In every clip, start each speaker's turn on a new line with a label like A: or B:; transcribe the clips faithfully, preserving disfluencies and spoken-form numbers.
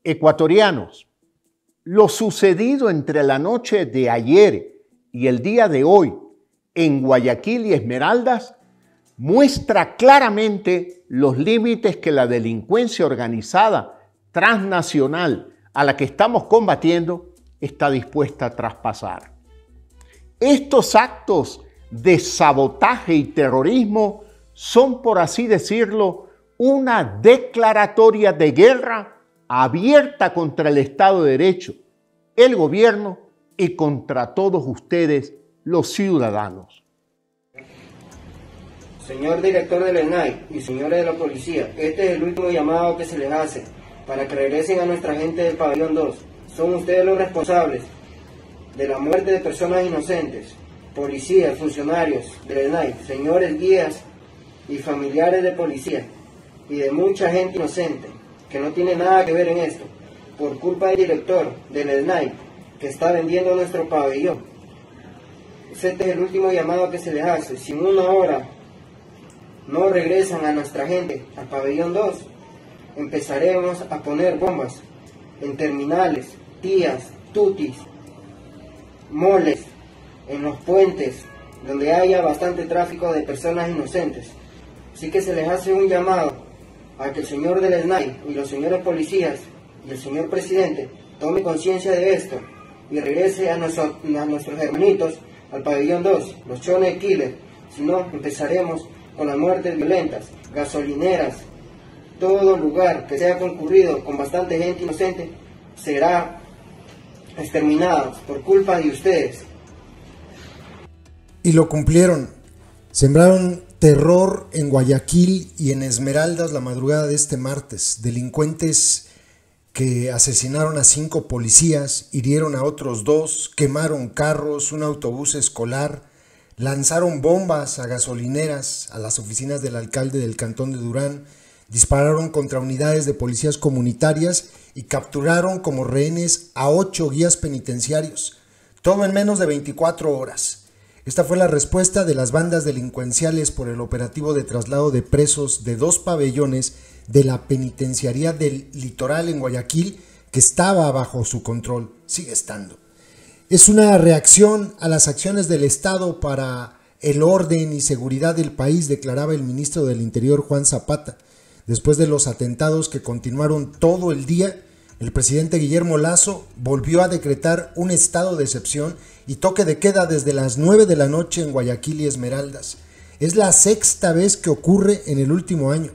A: Ecuatorianos, lo sucedido entre la noche de ayer y el día de hoy en Guayaquil y Esmeraldas muestra claramente los límites que la delincuencia organizada transnacional a la que estamos combatiendo está dispuesta a traspasar. Estos actos de sabotaje y terrorismo son, por así decirlo, una declaratoria de guerra abierta contra el Estado de Derecho, el gobierno y contra todos ustedes, los ciudadanos.
B: Señor director del E N A I y señores de la policía, este es el último llamado que se les hace para que regresen a nuestra gente del pabellón dos. Son ustedes los responsables de la muerte de personas inocentes, policías, funcionarios del E N A I, señores guías y familiares de policía y de mucha gente inocente que no tiene nada que ver en esto, por culpa del director del E N A I que está vendiendo nuestro pabellón. Este es el último llamado que se les hace. Si en una hora no regresan a nuestra gente al pabellón dos, empezaremos a poner bombas en terminales, tías, tutis, moles, en los puentes, donde haya bastante tráfico de personas inocentes. Así que se les hace un llamado a que el señor del E N A I y los señores policías y el señor presidente tome conciencia de esto y regrese a, nuestro, a nuestros hermanitos al pabellón dos, los chones killer. Si no, empezaremos con las muertes violentas, gasolineras, todo lugar que sea concurrido con bastante gente inocente será exterminado por culpa de ustedes.
C: Y lo cumplieron. Sembraron terror en Guayaquil y en Esmeraldas la madrugada de este martes. Delincuentes que asesinaron a cinco policías, hirieron a otros dos, quemaron carros, un autobús escolar, lanzaron bombas a gasolineras, a las oficinas del alcalde del Cantón de Durán, dispararon contra unidades de policías comunitarias y capturaron como rehenes a ocho guías penitenciarios, todo en menos de veinticuatro horas. Esta fue la respuesta de las bandas delincuenciales por el operativo de traslado de presos de dos pabellones de la penitenciaría del Litoral en Guayaquil, que estaba bajo su control, sigue estando. Es una reacción a las acciones del Estado para el orden y seguridad del país, declaraba el ministro del Interior Juan Zapata. Después de los atentados que continuaron todo el día, el presidente Guillermo Lasso volvió a decretar un estado de excepción y toque de queda desde las nueve de la noche en Guayaquil y Esmeraldas. Es la sexta vez que ocurre en el último año.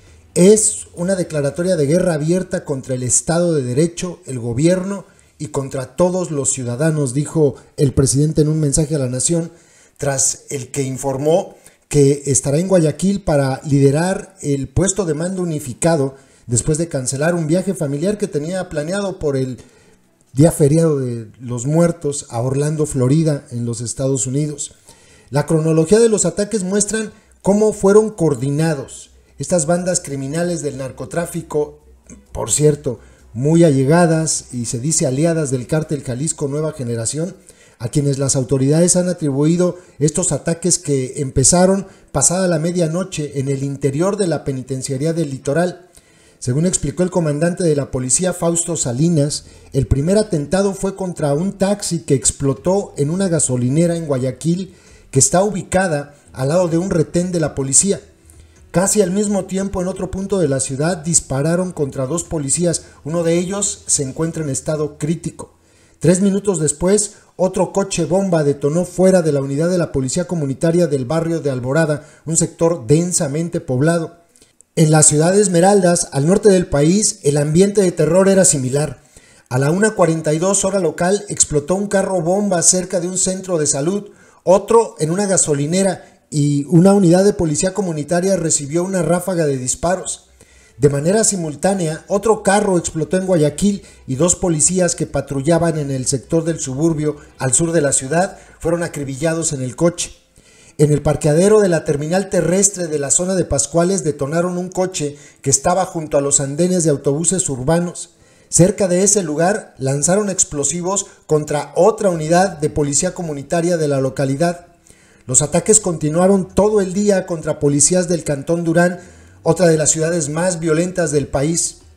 C: Es una declaratoria de guerra abierta contra el Estado de Derecho, el gobierno y contra todos los ciudadanos, dijo el presidente en un mensaje a la nación, tras el que informó que estará en Guayaquil para liderar el puesto de mando unificado después de cancelar un viaje familiar que tenía planeado por el día feriado de los muertos a Orlando, Florida, en los Estados Unidos. La cronología de los ataques muestran cómo fueron coordinados. Estas bandas criminales del narcotráfico, por cierto, muy allegadas y se dice aliadas del cártel Jalisco Nueva Generación, a quienes las autoridades han atribuido estos ataques que empezaron pasada la medianoche en el interior de la penitenciaría del Litoral. Según explicó el comandante de la policía Fausto Salinas, el primer atentado fue contra un taxi que explotó en una gasolinera en Guayaquil que está ubicada al lado de un retén de la policía. Casi al mismo tiempo, en otro punto de la ciudad, dispararon contra dos policías. Uno de ellos se encuentra en estado crítico. Tres minutos después, otro coche bomba detonó fuera de la unidad de la policía comunitaria del barrio de Alborada, un sector densamente poblado. En la ciudad de Esmeraldas, al norte del país, el ambiente de terror era similar. A la una cuarenta y dos hora local explotó un carro bomba cerca de un centro de salud, otro en una gasolinera y una unidad de policía comunitaria recibió una ráfaga de disparos. De manera simultánea, otro carro explotó en Guayaquil y dos policías que patrullaban en el sector del suburbio al sur de la ciudad fueron acribillados en el coche. En el parqueadero de la terminal terrestre de la zona de Pascuales detonaron un coche que estaba junto a los andenes de autobuses urbanos. Cerca de ese lugar lanzaron explosivos contra otra unidad de policía comunitaria de la localidad. Los ataques continuaron todo el día contra policías del Cantón Durán, otra de las ciudades más violentas del país.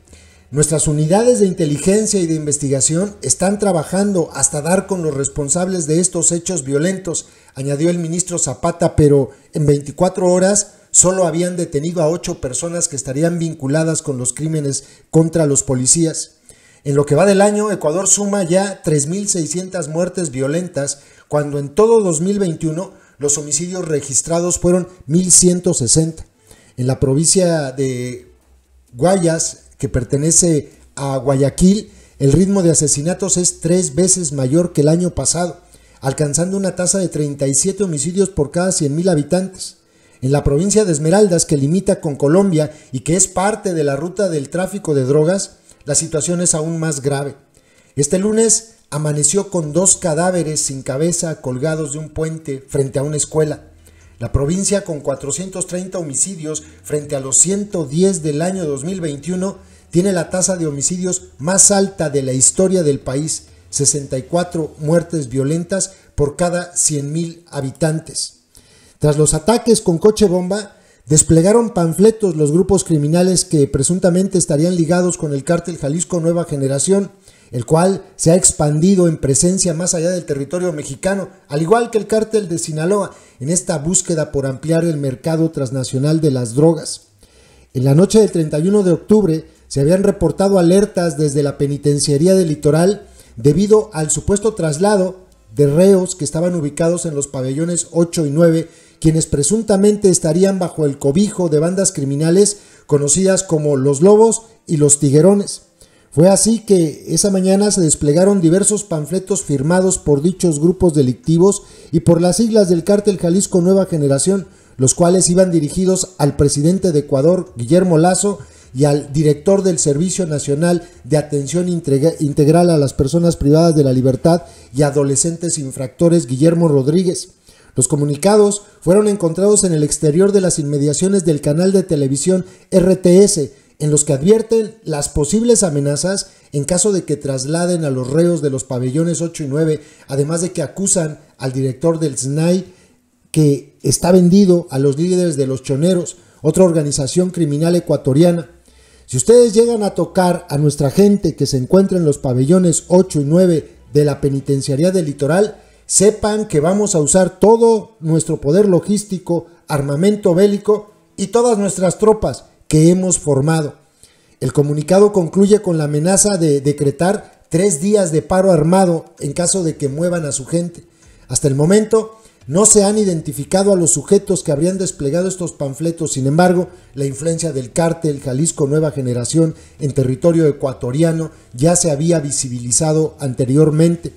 C: Nuestras unidades de inteligencia y de investigación están trabajando hasta dar con los responsables de estos hechos violentos, añadió el ministro Zapata, pero en veinticuatro horas solo habían detenido a ocho personas que estarían vinculadas con los crímenes contra los policías. En lo que va del año, Ecuador suma ya tres mil seiscientas muertes violentas, cuando en todo dos mil veintiuno los homicidios registrados fueron mil ciento sesenta. En la provincia de Guayas, que pertenece a Guayaquil, el ritmo de asesinatos es tres veces mayor que el año pasado, alcanzando una tasa de treinta y siete homicidios por cada cien mil habitantes. En la provincia de Esmeraldas, que limita con Colombia y que es parte de la ruta del tráfico de drogas, la situación es aún más grave. Este lunes amaneció con dos cadáveres sin cabeza colgados de un puente frente a una escuela. La provincia, con cuatrocientos treinta homicidios frente a los ciento diez del año dos mil veintiuno, tiene la tasa de homicidios más alta de la historia del país, sesenta y cuatro muertes violentas por cada cien mil habitantes. Tras los ataques con coche bomba, desplegaron panfletos los grupos criminales que presuntamente estarían ligados con el cártel Jalisco Nueva Generación, el cual se ha expandido en presencia más allá del territorio mexicano, al igual que el cártel de Sinaloa, en esta búsqueda por ampliar el mercado transnacional de las drogas. En la noche del treinta y uno de octubre se habían reportado alertas desde la penitenciaría del Litoral debido al supuesto traslado de reos que estaban ubicados en los pabellones ocho y nueve, quienes presuntamente estarían bajo el cobijo de bandas criminales conocidas como los Lobos y los Tiguerones. Fue así que esa mañana se desplegaron diversos panfletos firmados por dichos grupos delictivos y por las siglas del cártel Jalisco Nueva Generación, los cuales iban dirigidos al presidente de Ecuador, Guillermo Lasso, y al director del Servicio Nacional de Atención Integral a las Personas Privadas de la Libertad y Adolescentes Infractores, Guillermo Rodríguez. Los comunicados fueron encontrados en el exterior de las inmediaciones del canal de televisión R T S, en los que advierten las posibles amenazas en caso de que trasladen a los reos de los pabellones ocho y nueve, además de que acusan al director del S N A I, que está vendido a los líderes de los Choneros, otra organización criminal ecuatoriana. Si ustedes llegan a tocar a nuestra gente que se encuentra en los pabellones ocho y nueve de la penitenciaría del Litoral, sepan que vamos a usar todo nuestro poder logístico, armamento bélico y todas nuestras tropas que hemos formado. El comunicado concluye con la amenaza de decretar tres días de paro armado en caso de que muevan a su gente. Hasta el momento no se han identificado a los sujetos que habrían desplegado estos panfletos. Sin embargo, la influencia del cártel Jalisco Nueva Generación en territorio ecuatoriano ya se había visibilizado anteriormente.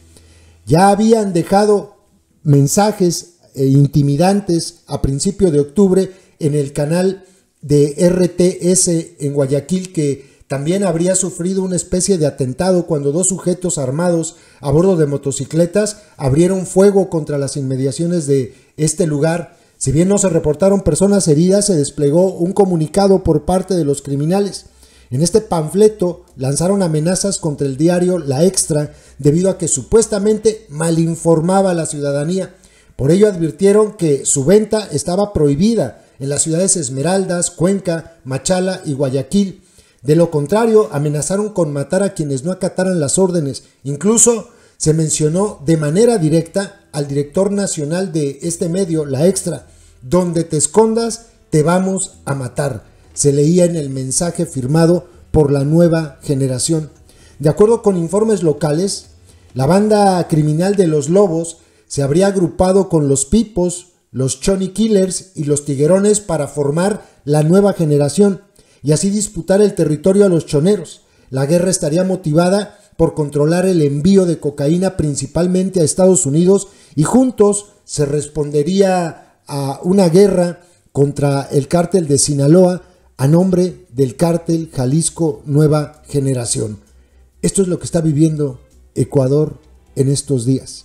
C: Ya habían dejado mensajes eh, intimidantes a principio de octubre en el canal de R T S en Guayaquil, que también habría sufrido una especie de atentado cuando dos sujetos armados a bordo de motocicletas abrieron fuego contra las inmediaciones de este lugar. Si bien no se reportaron personas heridas, se desplegó un comunicado por parte de los criminales. En este panfleto lanzaron amenazas contra el diario La Extra debido a que supuestamente malinformaba a la ciudadanía. Por ello advirtieron que su venta estaba prohibida en las ciudades Esmeraldas, Cuenca, Machala y Guayaquil. De lo contrario, amenazaron con matar a quienes no acataran las órdenes. Incluso se mencionó de manera directa al director nacional de este medio, La Extra: donde te escondas, te vamos a matar. Se leía en el mensaje firmado por la Nueva Generación. De acuerdo con informes locales, la banda criminal de los Lobos se habría agrupado con los Pipos, los Choni Killers y los Tiguerones para formar la Nueva Generación y así disputar el territorio a los choneros. La guerra estaría motivada por controlar el envío de cocaína principalmente a Estados Unidos, y juntos se respondería a una guerra contra el cártel de Sinaloa a nombre del cártel Jalisco Nueva Generación. Esto es lo que está viviendo Ecuador en estos días.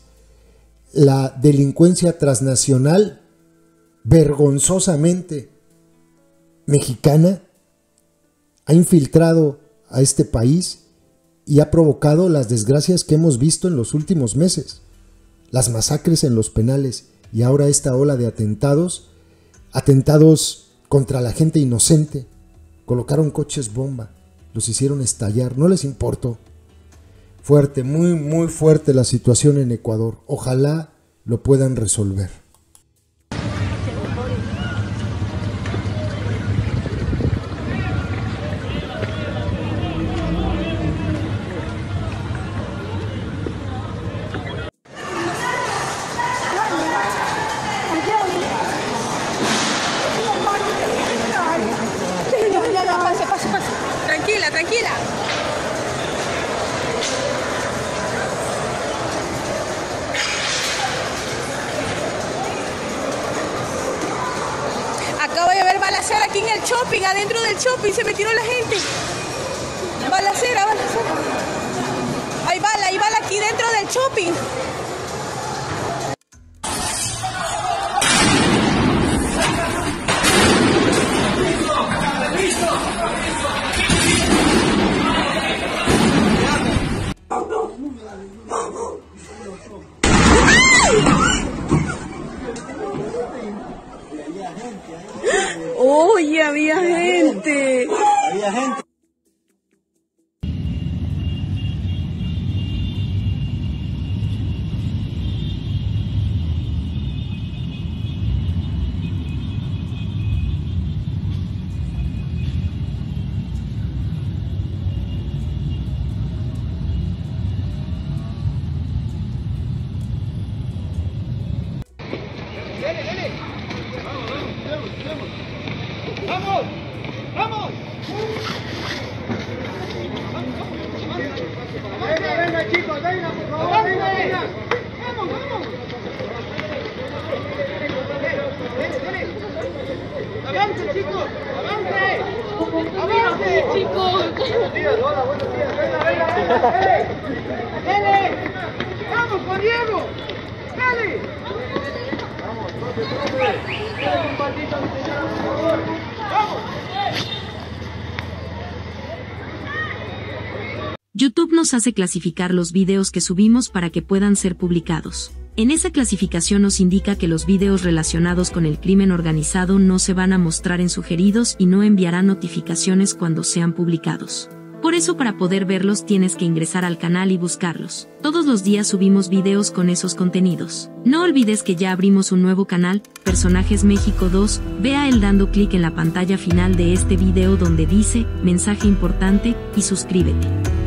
C: La delincuencia transnacional, vergonzosamente mexicana, ha infiltrado a este país y ha provocado las desgracias que hemos visto en los últimos meses. Las masacres en los penales y ahora esta ola de atentados, atentados contra la gente inocente. Colocaron coches bomba, los hicieron estallar, no les importó. Fuerte, muy, muy fuerte la situación en Ecuador. Ojalá lo puedan resolver.
D: Tranquila, tranquila. Acabo de ver balacera aquí en el shopping, adentro del shopping se metieron la gente. Balacera, balacera. Hay bala, hay bala aquí dentro del shopping. Oye, había gente. Había gente.
E: ¡Vamos! ¡Vamos! Venga, venga, chicos, venga, por favor, venga, venga. ¡Vamos, vamos! ¡Avance, chicos! ¡Avance! ¡Avance, chicos! Buenos días, hola, buenos días. Venga, venga, venga. ¡Dale! ¡Vamos, Juan Diego! ¡Dale! Vamos, no te preocupes. Dale un patito a mi señora, por favor. ¡Vamos!
F: YouTube nos hace clasificar los videos que subimos para que puedan ser publicados. En esa clasificación nos indica que los videos relacionados con el crimen organizado no se van a mostrar en sugeridos y no enviarán notificaciones cuando sean publicados. Por eso, para poder verlos tienes que ingresar al canal y buscarlos. Todos los días subimos videos con esos contenidos. No olvides que ya abrimos un nuevo canal, Personajes México dos, ve a él dando clic en la pantalla final de este video donde dice, mensaje importante, y suscríbete.